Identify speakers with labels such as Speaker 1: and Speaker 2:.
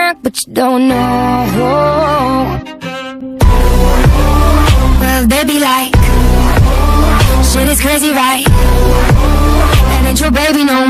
Speaker 1: act, but you don't know. Well, they be like, shit is crazy, right? And ain't your baby no